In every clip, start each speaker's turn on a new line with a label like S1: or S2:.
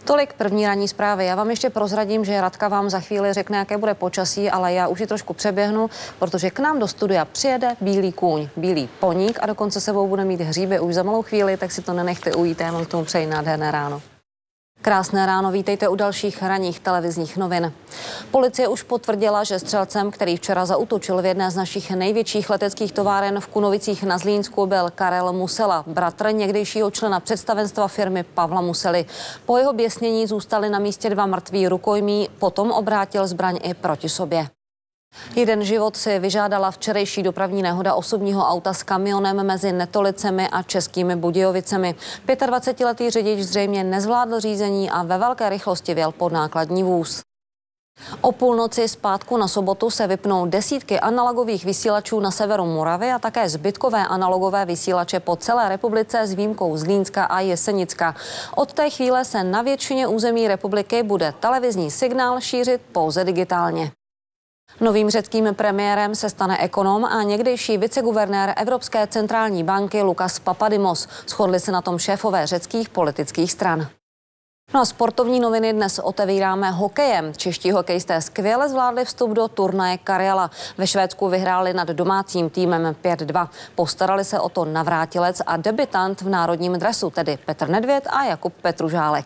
S1: Tolik první ranní zprávy. Já vám ještě prozradím, že Radka vám za chvíli řekne, jaké bude počasí, ale já už ji trošku přeběhnu, protože k nám do studia přijede bílý kůň, bílý poník a dokonce sebou bude mít hříby už za malou chvíli, tak si to nenechte ujít, já vám k tomu přeji nádherné ráno. Krásné ráno, vítejte u dalších ranních televizních novin. Policie už potvrdila, že střelcem, který včera zaútočil v jedné z našich největších leteckých továren v Kunovicích na Zlínsku, byl Karel Musela, bratr někdejšího člena představenstva firmy Pavla Musely. Po jeho běsnění zůstali na místě 2 mrtví rukojmí, potom obrátil zbraň i proti sobě. Jeden život si vyžádala včerejší dopravní nehoda osobního auta s kamionem mezi Netolicemi a Českými Budějovicemi. 25letý řidič zřejmě nezvládl řízení a ve velké rychlosti vjel pod nákladní vůz. O půlnoci z pátku na sobotu se vypnou desítky analogových vysílačů na severu Moravy a také zbytkové analogové vysílače po celé republice s výjimkou Zlínska a Jesenicka. Od té chvíle se na většině území republiky bude televizní signál šířit pouze digitálně. Novým řeckým premiérem se stane ekonom a někdejší viceguvernér Evropské centrální banky Lukas Papadimos. Shodli se na tom šéfové řeckých politických stran. No a sportovní noviny dnes otevíráme hokejem. Čeští hokejisté skvěle zvládli vstup do turnaje Karjala. Ve Švédsku vyhráli nad domácím týmem 5-2. Postarali se o to navrátilec a debutant v národním dresu, tedy Petr Nedvěd a Jakub Petružálek.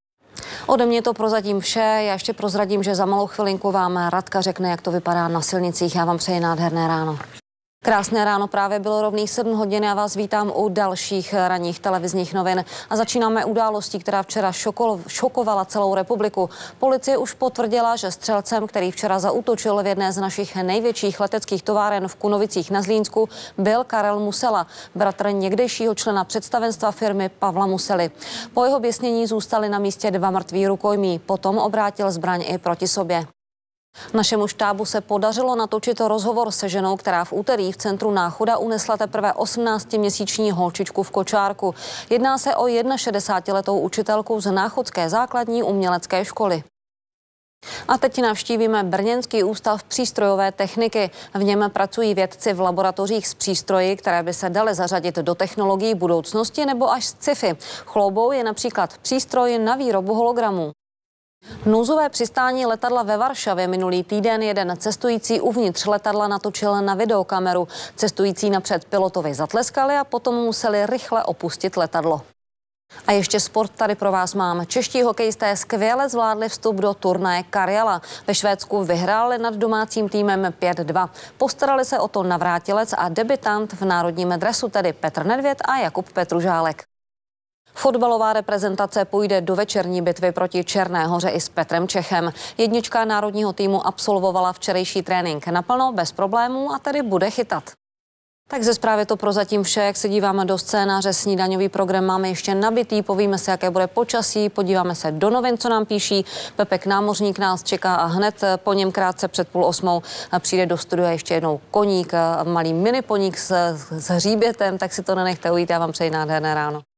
S1: Ode mě to prozatím vše. Já ještě prozradím, že za malou chvilinku vám Radka řekne, jak to vypadá na silnicích. Já vám přeji nádherné ráno. Krásné ráno, právě bylo rovných 7 hodin. Já vás vítám u dalších ranních televizních novin. A začínáme událostí, která včera šokovala celou republiku. Policie už potvrdila, že střelcem, který včera zaútočil v jedné z našich největších leteckých továren v Kunovicích na Zlínsku, byl Karel Musela, bratr někdejšího člena představenstva firmy Pavla Musely. Po jeho běsnění zůstali na místě 2 mrtví rukojmí, potom obrátil zbraň i proti sobě. Našemu štábu se podařilo natočit rozhovor se ženou, která v úterý v centru Náchoda unesla teprve 18měsíční holčičku v kočárku. Jedná se o 61letou učitelku z Náchodské základní umělecké školy. A teď navštívíme Brněnský ústav přístrojové techniky. V něm pracují vědci v laboratořích s přístroji, které by se daly zařadit do technologií budoucnosti nebo až sci-fi. Chloubou je například přístroj na výrobu hologramů. Nouzové přistání letadla ve Varšavě minulý týden jeden cestující uvnitř letadla natočil na videokameru. Cestující napřed pilotovi zatleskali a potom museli rychle opustit letadlo. A ještě sport tady pro vás mám. Čeští hokejisté skvěle zvládli vstup do turnaje Karjala. Ve Švédsku vyhráli nad domácím týmem 5-2. Postarali se o to navrátilec a debutant v národním dresu, tedy Petr Nedvěd a Jakub Petružálek. Fotbalová reprezentace půjde do večerní bitvy proti Černé Hoře i s Petrem Čechem. Jednička národního týmu absolvovala včerejší trénink naplno, bez problémů a tedy bude chytat. Tak ze zprávy to prozatím vše. Jak se díváme do scénáře, snídaňový program máme ještě nabitý. Povíme se, jaké bude počasí, podíváme se do novin, co nám píší. Pepek Námořník nás čeká a hned po něm krátce před 7:30 přijde do studia ještě jednou koník, malý mini poník s hříbětem, tak si to nenechte ujít. Já vám přeji nádherné ráno.